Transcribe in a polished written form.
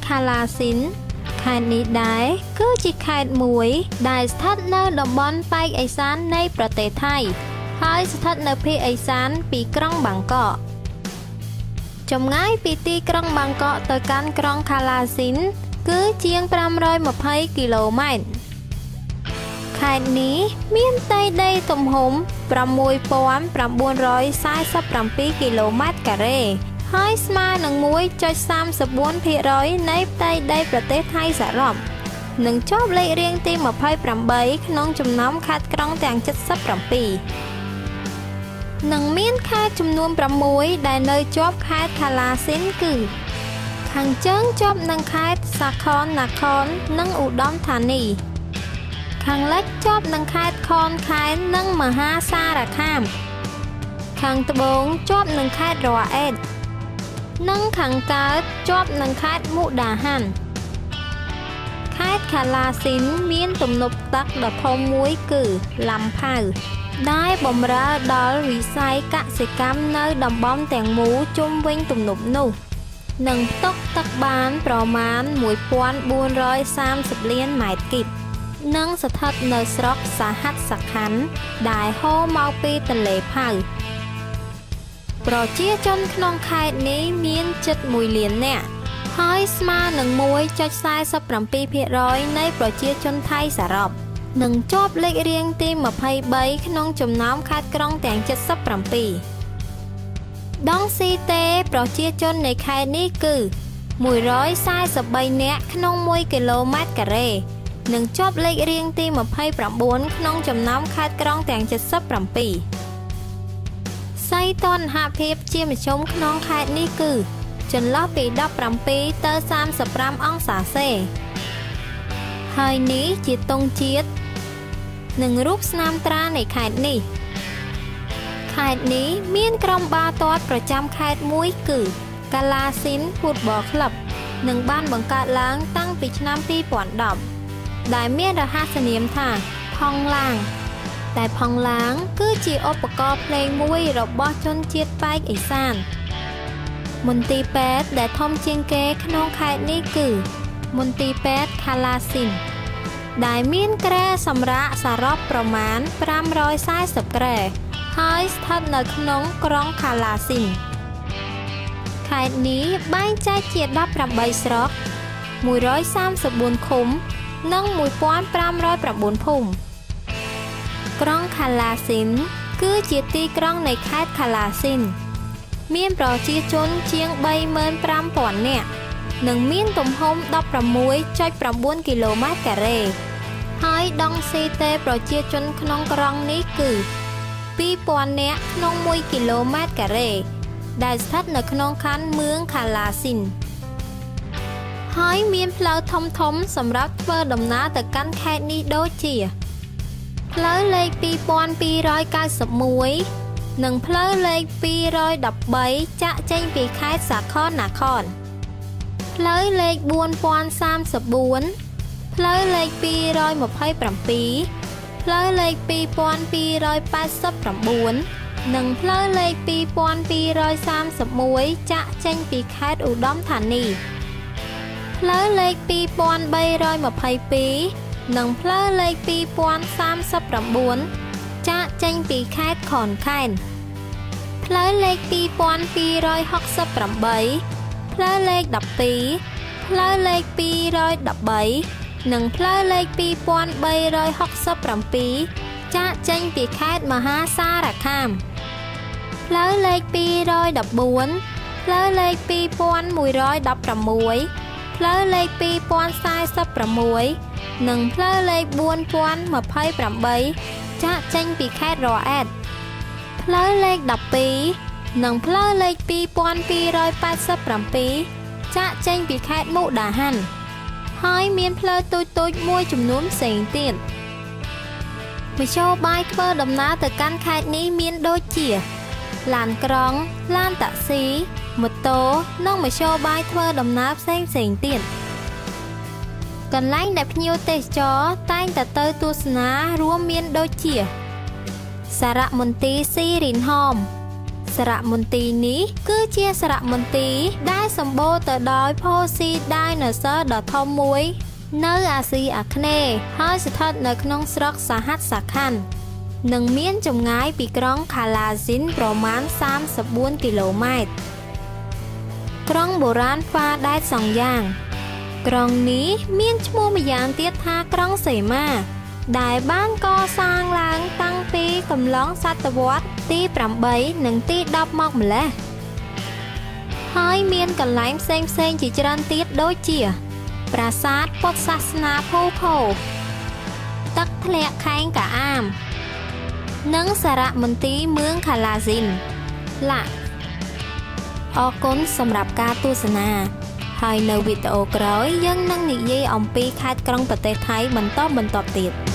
คาลาซินខេត្តនេះដែរគឺជាខេត្តមួយដែលស្ថិតនៅតំបន់ប៉ែកឦសាននៃប្រទេសថៃហើយស្ថិតនៅភាគឦសានពីក្រុងបាងកកចម្ងាយពីទីក្រុងបាងកកទៅកាន់ក្រុងខាឡាស៊ីនគឺជាង520គីឡូម៉ែត្រខេត្តនេះមានផ្ទៃដីទំហំ6947គីឡូម៉ែត្រការ៉េហើយស្មើនឹង 1.34% នៃផ្ទៃដីប្រទេសថៃសរុបនិងជាប់លេខរៀងទី28ក្នុងចំណោមខេត្តក្រុងទាំង77និងមានខេត្តចំនួន6ដែលនៅជាប់ខេត្តខាឡាស៊ីនគឺខាងជើងជាប់នឹងខេត្តសាខននាខននិងឧត្តមថានីខាងលិចជាប់នឹងខេត្តខនខេននិងមហាសារខាមខាងត្បូងជាប់នឹងខេត្តរ៉ាអេតនិងខាងកើតជាប់នឹងខេត្តមុកដាហានខេត្តខាឡាស៊ីនមានទំនប់ទឹកដ៏ធំមួយគឺឡាំផៅដែលបម្រើដល់វិស័យកសិកម្មនៅតំបន់ទាំងមូលជុំវិញទំនប់នោះនិងផ្ទុកទឹកបានប្រមាណ1430លានម៉ែត្រគីបនិងស្ថិតនៅស្រុកសហត្ថសខណ្ឌដែលហូរមកពីទន្លេផៅប្រជាជនក្នុងខេត្តនេះមានជិត1លាននាក់ហើយស្មើនឹង 1.47% នៃប្រជាជនថៃសរុបនិងជាប់លេខរៀងទី23ក្នុងចំណោមខេត្តក្រុងទាំង77ដងស៊ីតេប្រជាជននៃខេត្តនេះគឺ143នាក់ក្នុង1គីឡូម៉ែត្រការ៉េនិងជាប់លេខរៀងទី29ក្នុងចំណោមខេត្តក្រុងទាំង77សីតុណ្ហភាពជាមធ្យមក្នុងខេត្តនេះគឺចន្លោះពី17ទៅ35អង្សាសេហើយនេះជាទង់ជាតិនិងរូបស្នាមត្រានៃខេត្តនេះខេត្តនេះមានក្រុមបាល់ទាត់ប្រចាំខេត្តមួយគឺកាឡាស៊ីនហ្វូតបលក្លឹបនិងបានបង្កើតឡើងតាំងពីឆ្នាំ2010ដែលមានរហស្សនាមថាផង់ឡាងតែផង់ឡាងគឺជាឧបករណ៍ភ្លេងមួយរបស់ជនជាតិប៉ែកឦសានមន្ទីរពេទ្យដែលធំជាងគេក្នុងខេត្តនេះគឺមន្ទីរពេទ្យខាឡាស៊ីនដែលមានគ្រែសម្រាកសរុបប្រមាណ540គ្រែហើយស្ថិតនៅក្នុងក្រុងខាឡាស៊ីនខេត្តនេះបែងចែកជា18ស្រុក134ឃុំនិង1509ភូមិក្រុងខាឡាស៊ីនគឺជាទីក្រុងនៃខេត្តខាឡាស៊ីនមានប្រជាជនជាង 35,000 នាក់និងមានទំហំ 16.9 គីឡូម៉ែត្រការ៉េហើយដងស៊ីតេប្រជាជនក្នុងក្រុងនេះគឺ 2,000 នាក់ក្នុង 1 គីឡូម៉ែត្រការ៉េដែលស្ថិតនៅក្នុងខណ្ឌមឿងខាឡាស៊ីនហើយមានផ្លូវធំៗសម្រាប់ធ្វើដំណើរទៅកាន់ខេត្តនេះដូចជាផ្លូវលេខ 2291 និងផ្លូវលេខ 213 ចាក់ចេញពីខេត្តសាខននាខនផ្លូវលេខ 4034 ផ្លូវលេខ 227 ផ្លូវលេខ 2289 និងផ្លូវលេខ 2231 ចាក់ចេញពីខេត្តឧត្តមថានីផ្លូវលេខ 2322 និងផ្លូវលេខ 2039 ចាក់ចេញពីខេត្តខនខេនផ្លូវលេខ 2268 ផ្លូវលេខ 12 ផ្លូវលេខ 213 និងផ្លូវលេខ 2367 ចាក់ចេញពីខេត្តមហាសារខាមផ្លូវលេខ 214 ផ្លូវលេខ 2116 ផ្លូវលេខ 2046 និងផ្លូវលេខ 4028 ចាក់ចេញពីខេត្តរ៉ាអេតផ្លូវលេខ 12 និងផ្លូវលេខ 2287 ចាក់ចេញពីខេត្តមុកដាហានហើយមានផ្លូវតូចៗមួយចំនួនផ្សេងទៀតមធ្យោបាយធ្វើដំណើរទៅកាន់ខេត្តនេះមានដូចជាឡានក្រុងឡានតាក់ស៊ីម៉ូតូនិងមធ្យោបាយធ្វើដំណើរផ្សេងទៀតកន្លែងដែលភ្ញៀវទេសចរតែងតែទៅទស្សនារួមមានដូចជាសារមន្ទីរស៊ីរីនហមសារមន្ទីរនេះគឺជាសារមន្ទីរដែលសម្បូរទៅដោយផូស៊ីដៃណូស័រដ៏ធំមួយនៅអាស៊ីអាគ្នេយ៍ហើយស្ថិតនៅក្នុងស្រុកសហត្ថសាខ័ននិងមានចម្ងាយពីក្រុងខាឡាស៊ីនប្រមាណ34គីឡូម៉ែត្រក្រុងបុរាណហ្វាដែតសង់យ៉ាងក្រុងនេះមានឈ្មោះម្យ៉ាងទៀតថាក្រុងសេម៉ាដែលបានកសាងឡើងតាំងពីកំឡុងសតវត្សទី8និងទី10មកម្លេះហើយមានកន្លែងផ្សេងជាច្រើនទៀតដូចជាប្រាសាទពុទ្ធសាសនាភូខូទឹកធ្លាក់ខេងកាអាមនិងសារមន្ទីរเมืองខាឡាស៊ីនឡាអរគុណសម្រាប់ការទស្សនាហើយនៅវីដេអូក្រោយយើងនឹងនិយាយអំពីខេត្តក្រុងប្រទេសថៃបន្តទៀត